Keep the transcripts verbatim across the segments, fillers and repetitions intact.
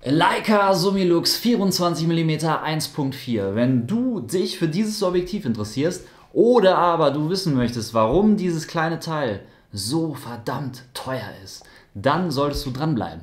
Leica Summilux vierundzwanzig Millimeter eins Punkt vier. Wenn du dich für dieses Objektiv interessierst oder aber du wissen möchtest, warum dieses kleine Teil so verdammt teuer ist, dann solltest du dranbleiben.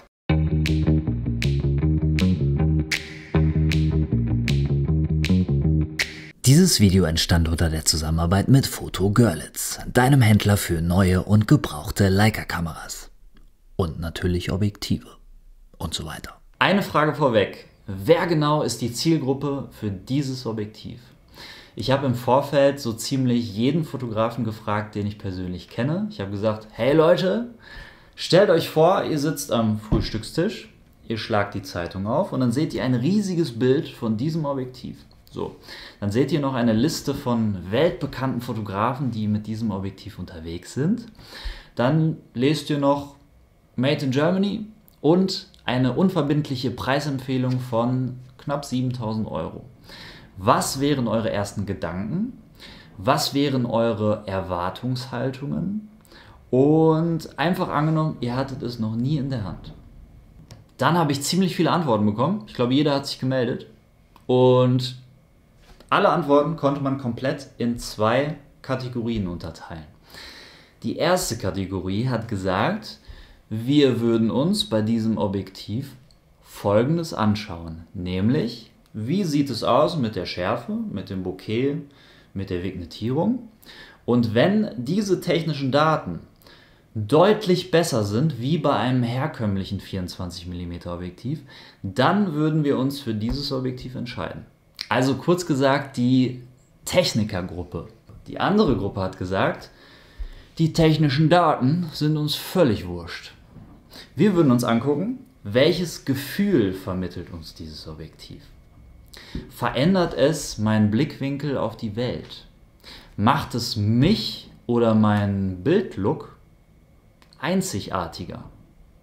Dieses Video entstand unter der Zusammenarbeit mit Foto Görlitz, deinem Händler für neue und gebrauchte Leica-Kameras. Und natürlich Objektive und so weiter. Eine Frage vorweg. Wer genau ist die Zielgruppe für dieses Objektiv? Ich habe im Vorfeld so ziemlich jeden Fotografen gefragt, den ich persönlich kenne. Ich habe gesagt, hey Leute, stellt euch vor, ihr sitzt am Frühstückstisch, ihr schlagt die Zeitung auf und dann seht ihr ein riesiges Bild von diesem Objektiv. So, dann seht ihr noch eine Liste von weltbekannten Fotografen, die mit diesem Objektiv unterwegs sind. Dann lest ihr noch Made in Germany und eine unverbindliche Preisempfehlung von knapp siebentausend Euro. Was wären eure ersten Gedanken? Was wären eure Erwartungshaltungen? Und einfach angenommen, ihr hattet es noch nie in der Hand. Dann habe ich ziemlich viele Antworten bekommen. Ich glaube, jeder hat sich gemeldet. Und alle Antworten konnte man komplett in zwei Kategorien unterteilen. Die erste Kategorie hat gesagt, wir würden uns bei diesem Objektiv Folgendes anschauen, nämlich, wie sieht es aus mit der Schärfe, mit dem Bokeh, mit der Vignettierung, und wenn diese technischen Daten deutlich besser sind wie bei einem herkömmlichen vierundzwanzig Millimeter Objektiv, dann würden wir uns für dieses Objektiv entscheiden. Also kurz gesagt, die Technikergruppe. Die andere Gruppe hat gesagt, die technischen Daten sind uns völlig wurscht. Wir würden uns angucken, welches Gefühl vermittelt uns dieses Objektiv. Verändert es meinen Blickwinkel auf die Welt? Macht es mich oder meinen Bildlook einzigartiger?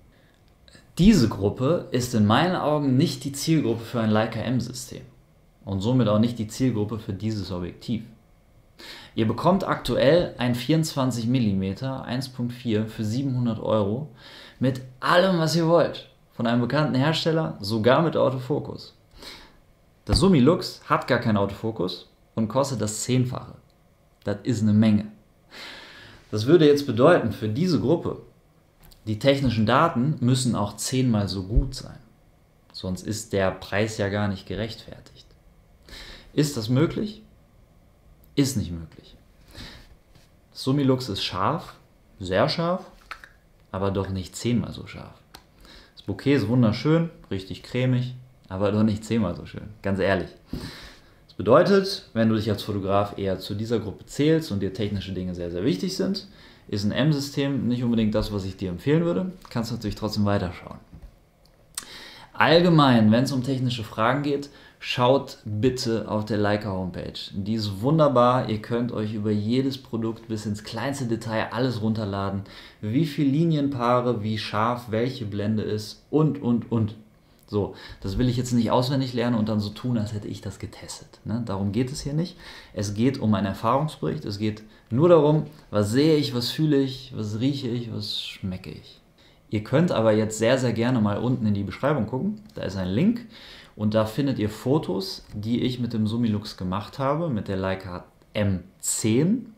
Diese Gruppe ist in meinen Augen nicht die Zielgruppe für ein Leica M-System und somit auch nicht die Zielgruppe für dieses Objektiv. Ihr bekommt aktuell ein vierundzwanzig Millimeter eins Punkt vier für siebenhundert Euro mit allem, was ihr wollt. Von einem bekannten Hersteller, sogar mit Autofokus. Das Summilux hat gar keinen Autofokus und kostet das Zehnfache. Das ist eine Menge. Das würde jetzt bedeuten, für diese Gruppe, die technischen Daten müssen auch zehnmal so gut sein. Sonst ist der Preis ja gar nicht gerechtfertigt. Ist das möglich? Ist nicht möglich. Das Summilux ist scharf, sehr scharf, aber doch nicht zehnmal so scharf. Das Bokeh ist wunderschön, richtig cremig, aber doch nicht zehnmal so schön, ganz ehrlich. Das bedeutet, wenn du dich als Fotograf eher zu dieser Gruppe zählst und dir technische Dinge sehr, sehr wichtig sind, ist ein M-System nicht unbedingt das, was ich dir empfehlen würde. Kannst natürlich trotzdem weiterschauen. Allgemein, wenn es um technische Fragen geht, schaut bitte auf der Leica Homepage. Die ist wunderbar, ihr könnt euch über jedes Produkt bis ins kleinste Detail alles runterladen, wie viele Linienpaare, wie scharf welche Blende ist und, und, und. So, das will ich jetzt nicht auswendig lernen und dann so tun, als hätte ich das getestet. Ne? Darum geht es hier nicht. Es geht um einen Erfahrungsbericht, es geht nur darum, was sehe ich, was fühle ich, was rieche ich, was schmecke ich. Ihr könnt aber jetzt sehr, sehr gerne mal unten in die Beschreibung gucken. Da ist ein Link und da findet ihr Fotos, die ich mit dem Summilux gemacht habe, mit der Leica M zehn.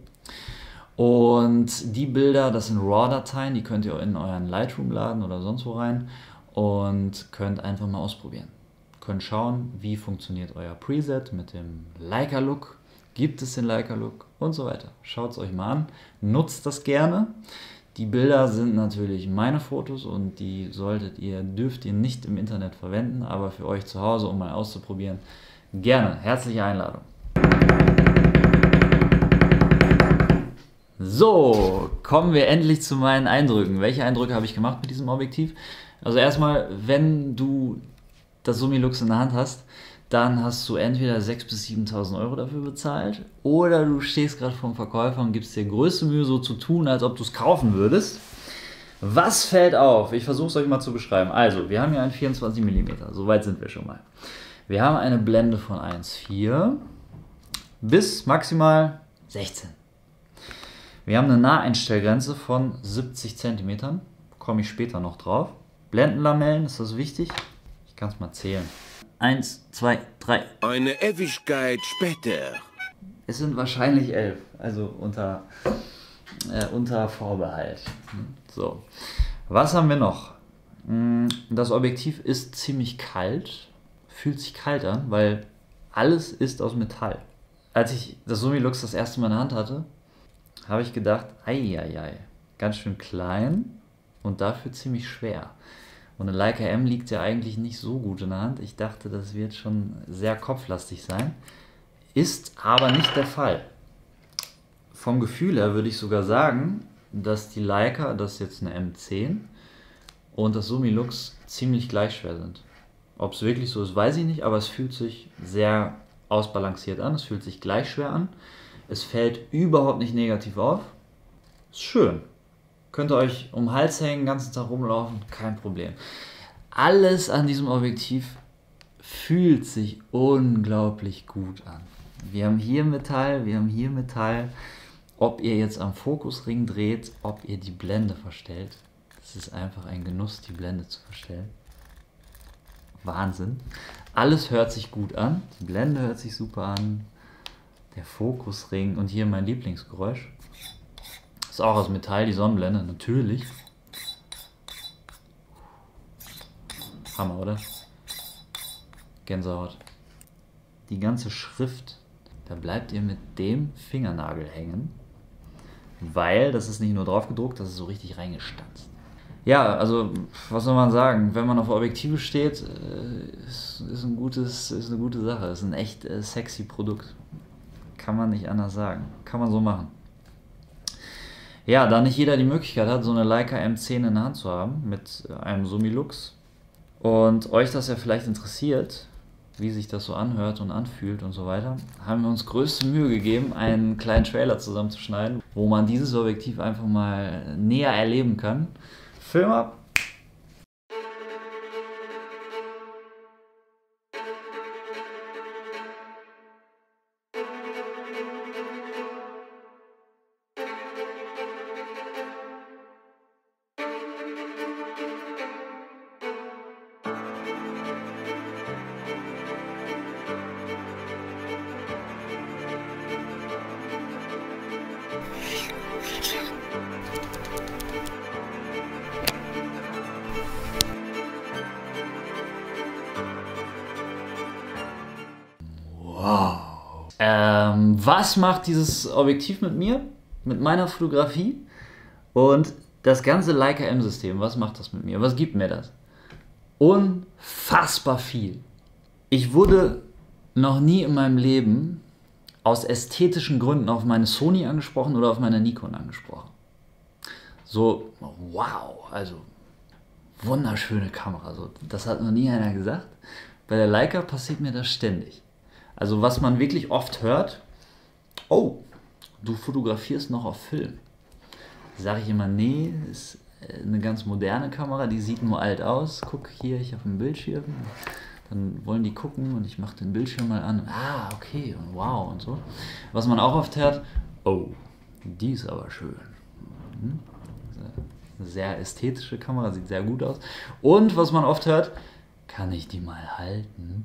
Und die Bilder, das sind RAW-Dateien, die könnt ihr in euren Lightroom laden oder sonst wo rein und könnt einfach mal ausprobieren. Könnt schauen, wie funktioniert euer Preset mit dem Leica-Look, gibt es den Leica-Look und so weiter. Schaut es euch mal an, nutzt das gerne. Die Bilder sind natürlich meine Fotos und die solltet ihr, dürft ihr nicht im Internet verwenden, aber für euch zu Hause, um mal auszuprobieren, gerne. Herzliche Einladung. So, kommen wir endlich zu meinen Eindrücken. Welche Eindrücke habe ich gemacht mit diesem Objektiv? Also erstmal, wenn du das Summilux in der Hand hast, dann hast du entweder sechstausend bis siebentausend Euro dafür bezahlt oder du stehst gerade vor dem Verkäufer und gibst dir größte Mühe, so zu tun, als ob du es kaufen würdest. Was fällt auf? Ich versuche es euch mal zu beschreiben. Also, wir haben hier einen vierundzwanzig Millimeter, soweit sind wir schon mal. Wir haben eine Blende von eins Komma vier bis maximal sechzehn. Wir haben eine Naheinstellgrenze von siebzig Zentimetern, komme ich später noch drauf. Blendenlamellen, ist das wichtig? Ich kann es mal zählen. Eins, zwei, drei. Eine Ewigkeit später. Es sind wahrscheinlich elf, also unter, äh, unter Vorbehalt. So, was haben wir noch? Das Objektiv ist ziemlich kalt, fühlt sich kalt an, weil alles ist aus Metall. Als ich das Summilux das erste Mal in der Hand hatte, habe ich gedacht, eieiei, ganz schön klein und dafür ziemlich schwer. Und eine Leica M liegt ja eigentlich nicht so gut in der Hand. Ich dachte, das wird schon sehr kopflastig sein. Ist aber nicht der Fall. Vom Gefühl her würde ich sogar sagen, dass die Leica, das ist jetzt eine M zehn, und das Summilux ziemlich gleich schwer sind. Ob es wirklich so ist, weiß ich nicht, aber es fühlt sich sehr ausbalanciert an. Es fühlt sich gleich schwer an. Es fällt überhaupt nicht negativ auf. Ist schön. Könnt ihr euch um den Hals hängen, den ganzen Tag rumlaufen, kein Problem. Alles an diesem Objektiv fühlt sich unglaublich gut an. Wir haben hier Metall, wir haben hier Metall. Ob ihr jetzt am Fokusring dreht, ob ihr die Blende verstellt, es ist einfach ein Genuss, die Blende zu verstellen. Wahnsinn. Alles hört sich gut an. Die Blende hört sich super an. Der Fokusring und hier mein Lieblingsgeräusch. Ist auch aus Metall, die Sonnenblende, natürlich. Hammer, oder? Gänsehaut. Die ganze Schrift, da bleibt ihr mit dem Fingernagel hängen, weil das ist nicht nur drauf gedruckt, das ist so richtig reingestanzt. Ja, also was soll man sagen, wenn man auf Objektive steht, ist, ist, ein gutes, ist eine gute Sache, ist ein echt äh, sexy Produkt. Kann man nicht anders sagen, kann man so machen. Ja, da nicht jeder die Möglichkeit hat, so eine Leica M zehn in der Hand zu haben mit einem Summilux und euch das ja vielleicht interessiert, wie sich das so anhört und anfühlt und so weiter, haben wir uns größte Mühe gegeben, einen kleinen Trailer zusammenzuschneiden, wo man dieses Objektiv einfach mal näher erleben kann. Film ab! Wow. Ähm, was macht dieses Objektiv mit mir, mit meiner Fotografie und das ganze Leica M-System, was macht das mit mir? Was gibt mir das? Unfassbar viel. Ich wurde noch nie in meinem Leben aus ästhetischen Gründen auf meine Sony angesprochen oder auf meine Nikon angesprochen. So, wow, also wunderschöne Kamera. So, das hat noch nie einer gesagt. Bei der Leica passiert mir das ständig. Also was man wirklich oft hört, oh, du fotografierst noch auf Film. Sage ich immer, nee, ist eine ganz moderne Kamera, die sieht nur alt aus. Guck hier, ich habe einen Bildschirm. Dann wollen die gucken und ich mache den Bildschirm mal an. Ah, okay, und wow und so. Was man auch oft hört, oh, die ist aber schön. Hm? Eine sehr ästhetische Kamera, sieht sehr gut aus. Und was man oft hört, kann ich die mal halten?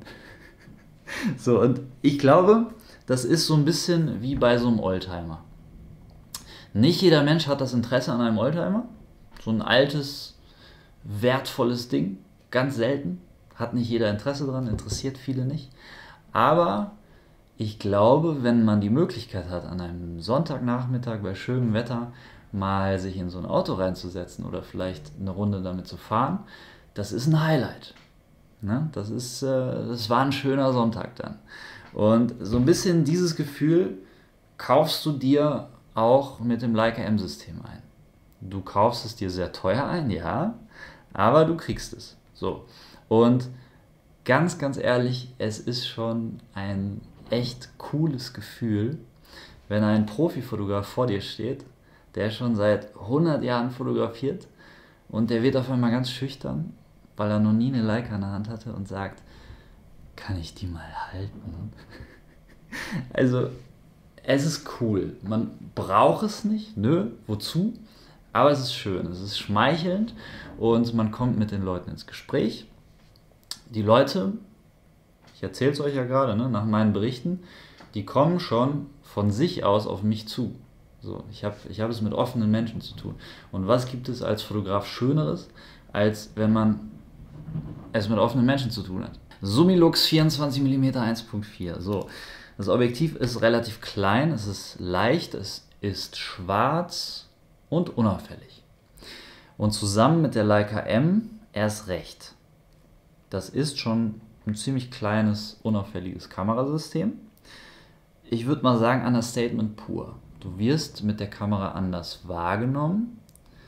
So, und ich glaube, das ist so ein bisschen wie bei so einem Oldtimer. Nicht jeder Mensch hat das Interesse an einem Oldtimer. So ein altes, wertvolles Ding, ganz selten. Hat nicht jeder Interesse dran, interessiert viele nicht. Aber ich glaube, wenn man die Möglichkeit hat, an einem Sonntagnachmittag bei schönem Wetter mal sich in so ein Auto reinzusetzen oder vielleicht eine Runde damit zu fahren, das ist ein Highlight. Ne? Das ist, äh, das war ein schöner Sonntag dann. Und so ein bisschen dieses Gefühl kaufst du dir auch mit dem Leica M-System ein. Du kaufst es dir sehr teuer ein, ja, aber du kriegst es. So. Und ganz, ganz ehrlich, es ist schon ein echt cooles Gefühl, wenn ein Profifotograf vor dir steht, der schon seit hundert Jahren fotografiert und der wird auf einmal ganz schüchtern, weil er noch nie eine Leica in der Hand hatte und sagt, kann ich die mal halten? Also, es ist cool. Man braucht es nicht, nö, wozu? Aber es ist schön, es ist schmeichelnd und man kommt mit den Leuten ins Gespräch. Die Leute, ich erzähle es euch ja gerade, ne, nach meinen Berichten, die kommen schon von sich aus auf mich zu. So, ich habe ich hab es mit offenen Menschen zu tun. Und was gibt es als Fotograf Schöneres, als wenn man es mit offenen Menschen zu tun hat? Summilux vierundzwanzig Millimeter eins Komma vier. So, das Objektiv ist relativ klein, es ist leicht, es ist schwarz und unauffällig. Und zusammen mit der Leica M erst recht. Das ist schon ein ziemlich kleines, unauffälliges Kamerasystem. Ich würde mal sagen, Understatement pur. Du wirst mit der Kamera anders wahrgenommen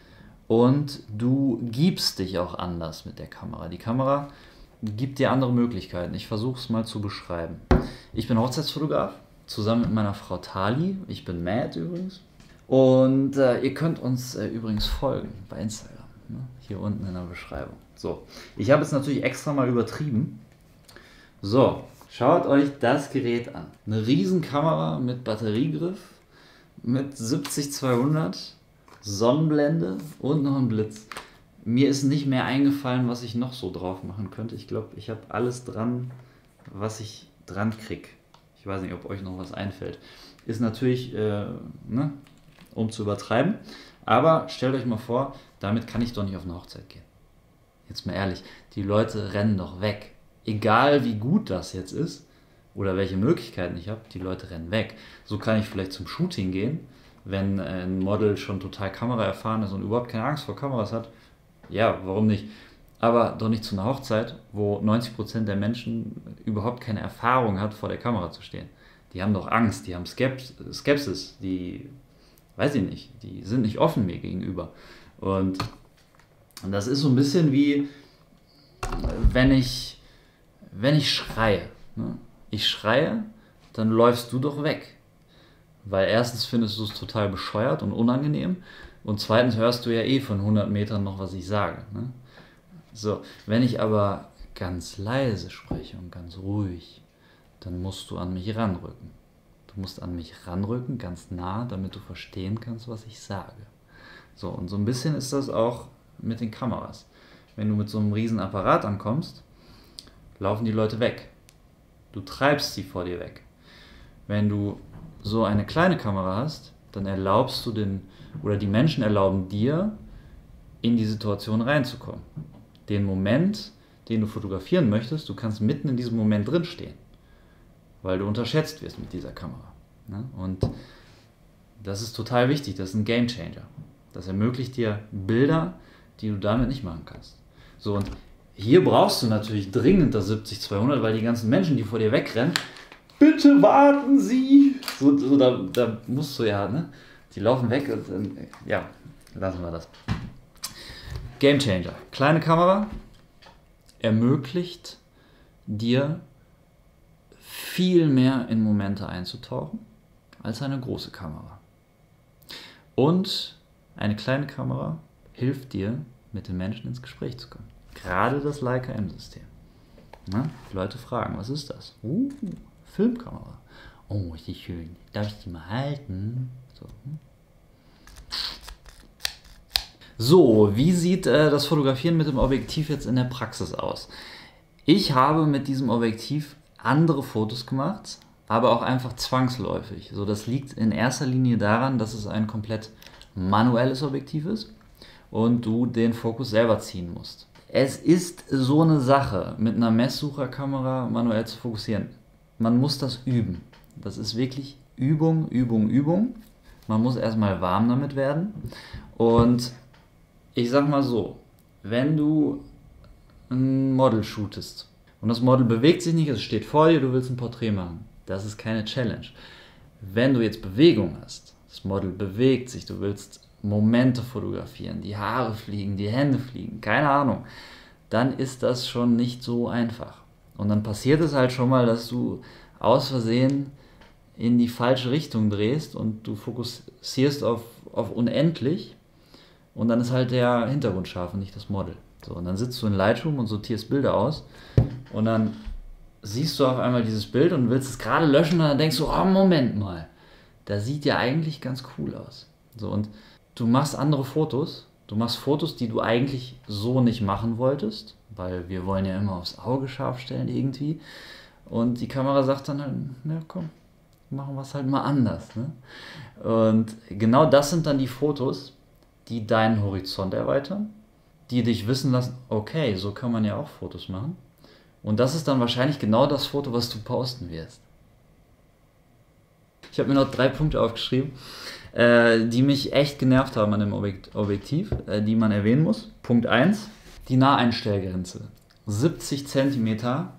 und du gibst dich auch anders mit der Kamera. Die Kamera gibt dir andere Möglichkeiten. Ich versuche es mal zu beschreiben. Ich bin Hochzeitsfotograf, zusammen mit meiner Frau Tali. Ich bin Matt übrigens. Und äh, ihr könnt uns äh, übrigens folgen bei Instagram, ne? Hier unten in der Beschreibung. So, ich habe es natürlich extra mal übertrieben. So, schaut euch das Gerät an. Eine Riesenkamera mit Batteriegriff, mit siebzig zweihundert, Sonnenblende und noch ein Blitz. Mir ist nicht mehr eingefallen, was ich noch so drauf machen könnte. Ich glaube, ich habe alles dran, was ich dran kriege. Ich weiß nicht, ob euch noch was einfällt. Ist natürlich, äh, ne, um zu übertreiben. Aber stellt euch mal vor, damit kann ich doch nicht auf eine Hochzeit gehen. Jetzt mal ehrlich, die Leute rennen doch weg. Egal wie gut das jetzt ist oder welche Möglichkeiten ich habe, die Leute rennen weg. So kann ich vielleicht zum Shooting gehen, wenn ein Model schon total kameraerfahren ist und überhaupt keine Angst vor Kameras hat. Ja, warum nicht? Aber doch nicht zu einer Hochzeit, wo neunzig Prozent der Menschen überhaupt keine Erfahrung hat, vor der Kamera zu stehen. Die haben doch Angst, die haben Skeps- Skepsis, die, weiß ich nicht, die sind nicht offen mir gegenüber. Und, und das ist so ein bisschen wie, wenn ich, wenn ich schreie. Ne? Ich schreie, dann läufst du doch weg. Weil erstens findest du es total bescheuert und unangenehm und zweitens hörst du ja eh von hundert Metern noch, was ich sage. Ne? So, wenn ich aber ganz leise spreche und ganz ruhig, dann musst du an mich ranrücken. Du musst an mich ranrücken, ganz nah, damit du verstehen kannst, was ich sage. So, und so ein bisschen ist das auch mit den Kameras. Wenn du mit so einem riesen Apparat ankommst, laufen die Leute weg. Du treibst sie vor dir weg. Wenn du so eine kleine Kamera hast, dann erlaubst du den, oder die Menschen erlauben dir, in die Situation reinzukommen. Den Moment, den du fotografieren möchtest, du kannst mitten in diesem Moment drinstehen, weil du unterschätzt wirst mit dieser Kamera. Ne? Und das ist total wichtig, das ist ein Gamechanger. Das ermöglicht dir Bilder, die du damit nicht machen kannst. So, und hier brauchst du natürlich dringend das siebzig zweihundert, weil die ganzen Menschen, die vor dir wegrennen, bitte warten Sie! So, so da, da musst du ja, ne? Die laufen weg und, und ja, lassen wir das. Gamechanger. Kleine Kamera ermöglicht dir viel mehr in Momente einzutauchen als eine große Kamera. Und eine kleine Kamera hilft dir, mit den Menschen ins Gespräch zu kommen. Gerade das Leica M-System. Na, die Leute fragen, was ist das? Uh, Filmkamera. Oh, ist die schön. Darf ich die mal halten? So, hm? So, wie sieht äh, das Fotografieren mit dem Objektiv jetzt in der Praxis aus? Ich habe mit diesem Objektiv andere Fotos gemacht, aber auch einfach zwangsläufig. So, das liegt in erster Linie daran, dass es ein komplett manuelles Objektiv ist und du den Fokus selber ziehen musst. Es ist so eine Sache, mit einer Messsucherkamera manuell zu fokussieren. Man muss das üben. Das ist wirklich Übung, Übung, Übung. Man muss erstmal warm damit werden. Und ich sag mal so, wenn du ein Model shootest und das Model bewegt sich nicht, es steht vor dir, du willst ein Porträt machen, das ist keine Challenge. Wenn du jetzt Bewegung hast, das Model bewegt sich, du willst Momente fotografieren, die Haare fliegen, die Hände fliegen, keine Ahnung, dann ist das schon nicht so einfach. Und dann passiert es halt schon mal, dass du aus Versehen in die falsche Richtung drehst und du fokussierst auf, auf unendlich und dann ist halt der Hintergrund scharf und nicht das Model. So, und dann sitzt du in Lightroom und sortierst Bilder aus und dann siehst du auf einmal dieses Bild und willst es gerade löschen und dann denkst du, oh Moment mal, das sieht ja eigentlich ganz cool aus. So, und du machst andere Fotos. Du machst Fotos, die du eigentlich so nicht machen wolltest, weil wir wollen ja immer aufs Auge scharf stellen irgendwie. Und die Kamera sagt dann halt, na komm, machen wir es halt mal anders. Ne? Und genau das sind dann die Fotos, die deinen Horizont erweitern, die dich wissen lassen, okay, so kann man ja auch Fotos machen. Und das ist dann wahrscheinlich genau das Foto, was du posten wirst. Ich habe mir noch drei Punkte aufgeschrieben, äh, die mich echt genervt haben an dem Objekt Objektiv, äh, die man erwähnen muss. Punkt eins, die Naheinstellgrenze. siebzig Zentimeter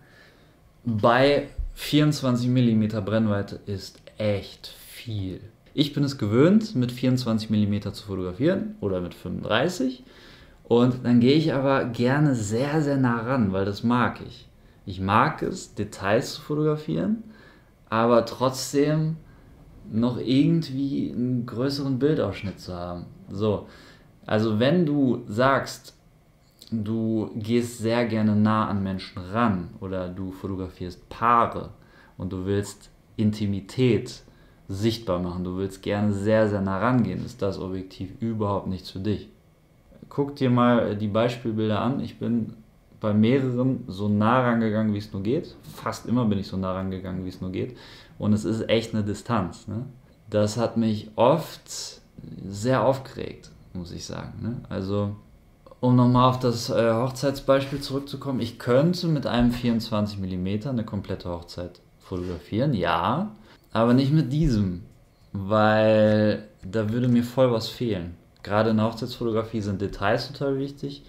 bei vierundzwanzig Millimeter Brennweite ist echt viel. Ich bin es gewöhnt, mit vierundzwanzig Millimeter zu fotografieren oder mit fünfunddreißig. Und dann gehe ich aber gerne sehr, sehr nah ran, weil das mag ich. Ich mag es, Details zu fotografieren, aber trotzdem noch irgendwie einen größeren Bildausschnitt zu haben. So, also wenn du sagst, du gehst sehr gerne nah an Menschen ran oder du fotografierst Paare und du willst Intimität sichtbar machen, du willst gerne sehr, sehr nah rangehen, ist das Objektiv überhaupt nichts für dich. Guck dir mal die Beispielbilder an. Ich bin bei mehreren so nah rangegangen, wie es nur geht. Fast immer bin ich so nah rangegangen, wie es nur geht. Und es ist echt eine Distanz. Ne? Das hat mich oft sehr aufgeregt, muss ich sagen. Ne? Also, um nochmal auf das äh, Hochzeitsbeispiel zurückzukommen. Ich könnte mit einem vierundzwanzig Millimeter eine komplette Hochzeit fotografieren, ja. Aber nicht mit diesem, weil da würde mir voll was fehlen. Gerade in der Hochzeitsfotografie sind Details total wichtig.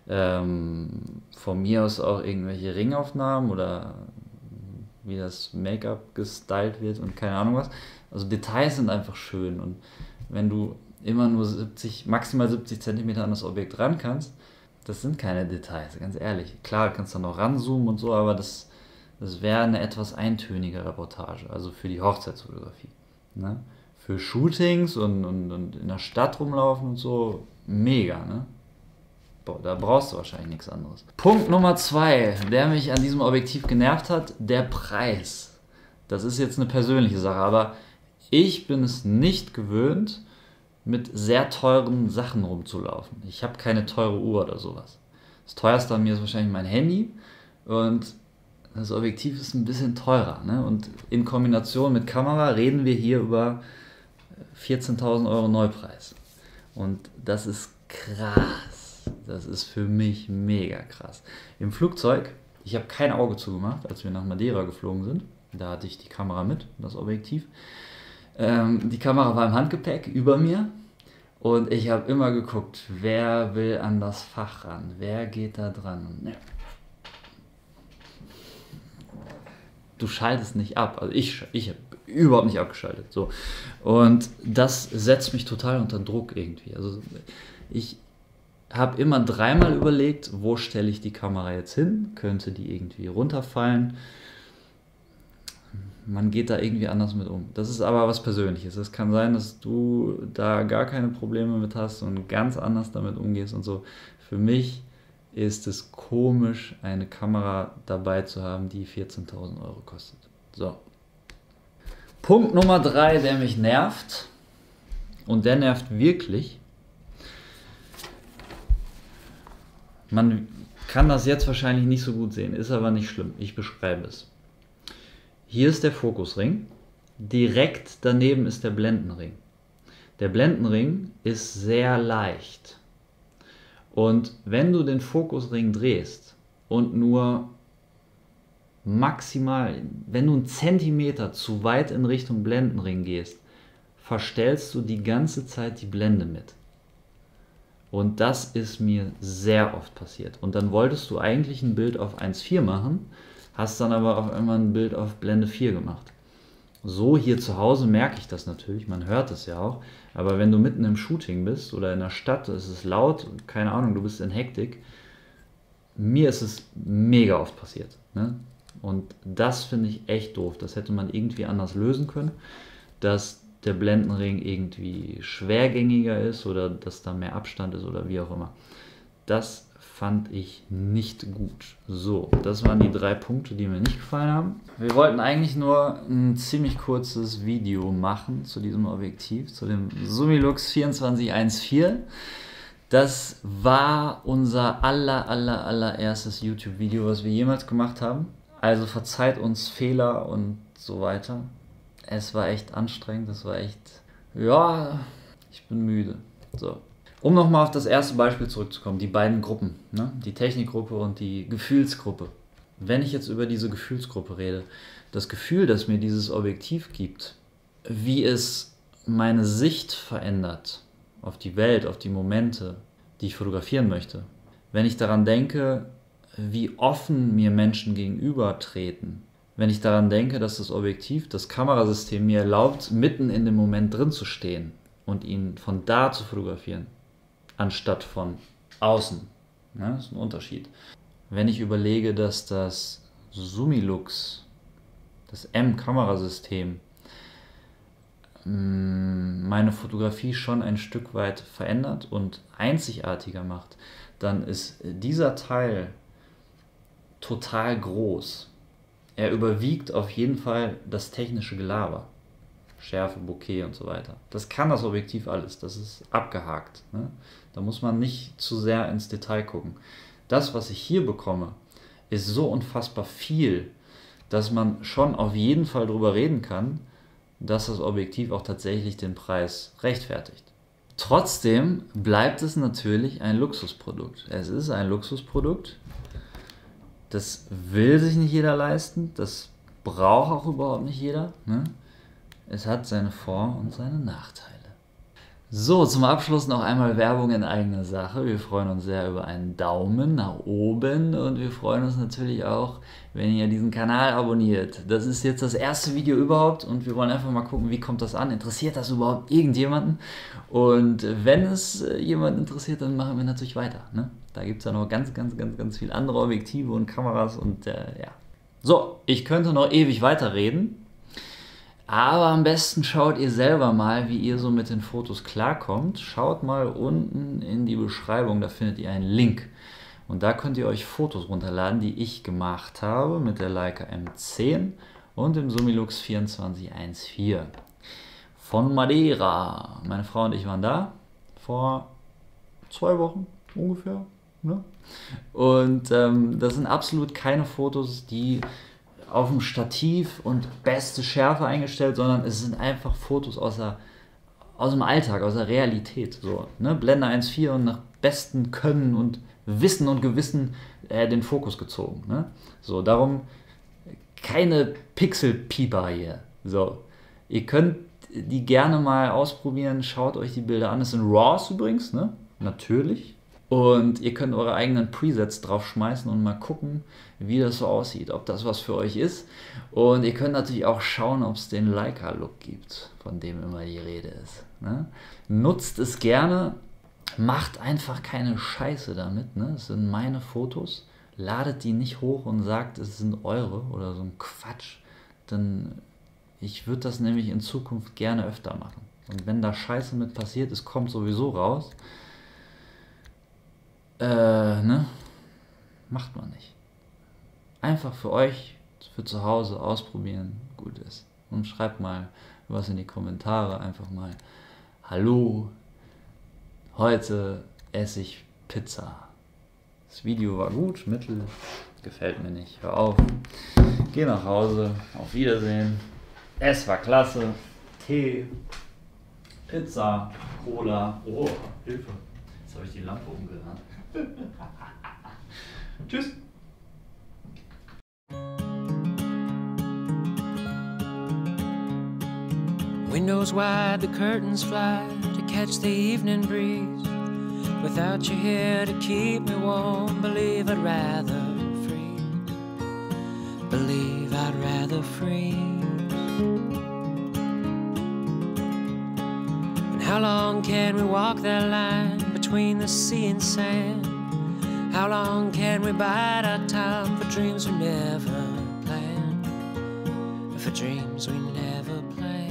Ähm, von mir aus auch irgendwelche Ringaufnahmen oder wie das Make-up gestylt wird und keine Ahnung was. Also Details sind einfach schön und wenn du immer nur siebzig, maximal siebzig Zentimeter an das Objekt ran kannst, das sind keine Details, ganz ehrlich. Klar, du kannst dann noch ranzoomen und so, aber das, das wäre eine etwas eintönige Reportage, also für die Hochzeitsfotografie. Ne? Für Shootings und, und, und in der Stadt rumlaufen und so, mega, ne? Boah, da brauchst du wahrscheinlich nichts anderes. Punkt Nummer zwei, der mich an diesem Objektiv genervt hat, der Preis. Das ist jetzt eine persönliche Sache, aber ich bin es nicht gewöhnt, mit sehr teuren Sachen rumzulaufen. Ich habe keine teure Uhr oder sowas. Das teuerste an mir ist wahrscheinlich mein Handy und das Objektiv ist ein bisschen teurer. Ne? Und in Kombination mit Kamera reden wir hier über vierzehntausend Euro Neupreis. Und das ist krass. Das ist für mich mega krass. Im Flugzeug, ich habe kein Auge zugemacht, als wir nach Madeira geflogen sind. Da hatte ich die Kamera mit, das Objektiv. Ähm, die Kamera war im Handgepäck über mir. Und ich habe immer geguckt, wer will an das Fach ran? Wer geht da dran? Ja. Du schaltest nicht ab. Also ich, ich habe überhaupt nicht abgeschaltet. So. Und das setzt mich total unter Druck irgendwie. Also ich habe immer dreimal überlegt, wo stelle ich die Kamera jetzt hin? Könnte die irgendwie runterfallen? Man geht da irgendwie anders mit um. Das ist aber was Persönliches. Es kann sein, dass du da gar keine Probleme mit hast und ganz anders damit umgehst und so. Für mich ist es komisch, eine Kamera dabei zu haben, die vierzehntausend Euro kostet. So. Punkt Nummer drei, der mich nervt, und der nervt wirklich. Man kann das jetzt wahrscheinlich nicht so gut sehen, ist aber nicht schlimm. Ich beschreibe es. Hier ist der Fokusring, direkt daneben ist der Blendenring. Der Blendenring ist sehr leicht. Und wenn du den Fokusring drehst und nur maximal, wenn du einen Zentimeter zu weit in Richtung Blendenring gehst, verstellst du die ganze Zeit die Blende mit. Und das ist mir sehr oft passiert. Und dann wolltest du eigentlich ein Bild auf eins Komma vier machen, hast dann aber auf einmal ein Bild auf Blende vier gemacht. So hier zu Hause merke ich das natürlich, man hört es ja auch, aber wenn du mitten im Shooting bist oder in der Stadt, es ist laut, keine Ahnung, du bist in Hektik, mir ist es mega oft passiert. Ne? Und das finde ich echt doof, das hätte man irgendwie anders lösen können, dass der Blendenring irgendwie schwergängiger ist oder dass da mehr Abstand ist oder wie auch immer. Das fand ich nicht gut. So, das waren die drei Punkte, die mir nicht gefallen haben. Wir wollten eigentlich nur ein ziemlich kurzes Video machen zu diesem Objektiv, zu dem Summilux vierundzwanzig eins vier. Das war unser aller, aller, allererstes YouTube-Video, was wir jemals gemacht haben. Also verzeiht uns Fehler und so weiter. Es war echt anstrengend, das war echt... Ja, ich bin müde. So. Um nochmal auf das erste Beispiel zurückzukommen, die beiden Gruppen, ne? Die Technikgruppe und die Gefühlsgruppe. Wenn ich jetzt über diese Gefühlsgruppe rede, das Gefühl, das mir dieses Objektiv gibt, wie es meine Sicht verändert auf die Welt, auf die Momente, die ich fotografieren möchte. Wenn ich daran denke, wie offen mir Menschen gegenübertreten, wenn ich daran denke, dass das Objektiv, das Kamerasystem mir erlaubt, mitten in dem Moment drin zu stehen und ihn von da zu fotografieren, anstatt von außen. Ja, das ist ein Unterschied. Wenn ich überlege, dass das Summilux, das M-Kamerasystem, meine Fotografie schon ein Stück weit verändert und einzigartiger macht, dann ist dieser Teil total groß. Er überwiegt auf jeden Fall das technische Gelaber. Schärfe, Bokeh und so weiter. Das kann das Objektiv alles, das ist abgehakt. Ne? Da muss man nicht zu sehr ins Detail gucken. Das, was ich hier bekomme, ist so unfassbar viel, dass man schon auf jeden Fall darüber reden kann, dass das Objektiv auch tatsächlich den Preis rechtfertigt. Trotzdem bleibt es natürlich ein Luxusprodukt. Es ist ein Luxusprodukt, das will sich nicht jeder leisten, das braucht auch überhaupt nicht jeder. Ne? Es hat seine Vor- und seine Nachteile. So, zum Abschluss noch einmal Werbung in eigener Sache. Wir freuen uns sehr über einen Daumen nach oben und wir freuen uns natürlich auch, wenn ihr diesen Kanal abonniert. Das ist jetzt das erste Video überhaupt und wir wollen einfach mal gucken, wie kommt das an? Interessiert das überhaupt irgendjemanden? Und wenn es jemanden interessiert, dann machen wir natürlich weiter. Ne? Da gibt es ja noch ganz, ganz, ganz, ganz viele andere Objektive und Kameras und äh, ja. So, ich könnte noch ewig weiterreden. Aber am besten schaut ihr selber mal, wie ihr so mit den Fotos klarkommt. Schaut mal unten in die Beschreibung, da findet ihr einen Link. Und da könnt ihr euch Fotos runterladen, die ich gemacht habe mit der Leica M zehn und dem Summilux vierundzwanzig eins vier. Von Madeira. Meine Frau und ich waren da vor zwei Wochen ungefähr. Ne? Und ähm, das sind absolut keine Fotos, die auf dem Stativ und beste Schärfe eingestellt, sondern es sind einfach Fotos aus, der, aus dem Alltag, aus der Realität. So, ne? Blende eins Komma vier und nach bestem Können und Wissen und Gewissen äh, den Fokus gezogen. Ne? So, darum keine Pixelpieper hier. So, ihr könnt die gerne mal ausprobieren, schaut euch die Bilder an. Es sind RAWs übrigens, ne? Natürlich. Und ihr könnt eure eigenen Presets draufschmeißen und mal gucken, wie das so aussieht, ob das was für euch ist. Und ihr könnt natürlich auch schauen, ob es den Leica-Look gibt, von dem immer die Rede ist. Ne? Nutzt es gerne, macht einfach keine Scheiße damit. Ne? Es sind meine Fotos, ladet die nicht hoch und sagt, es sind eure oder so ein Quatsch. Denn ich würde das nämlich in Zukunft gerne öfter machen. Und wenn da Scheiße mit passiert, es kommt sowieso raus. Äh, ne? Macht man nicht. Einfach für euch, für zu Hause ausprobieren, gut ist. Und schreibt mal was in die Kommentare, einfach mal, hallo, heute esse ich Pizza. Das Video war gut, mittel, gefällt mir nicht, hör auf. Geh nach Hause, auf Wiedersehen. Es war klasse, Tee, Pizza, Cola, oh, Hilfe, jetzt habe ich die Lampe umgerannt. Tschüss. Windows wide, the curtains fly to catch the evening breeze. Without you here to keep me warm, believe I'd rather freeze. Believe I'd rather freeze. And how long can we walk that line between the sea and sand? How long can we bide our time for dreams we never planned? For dreams we never planned.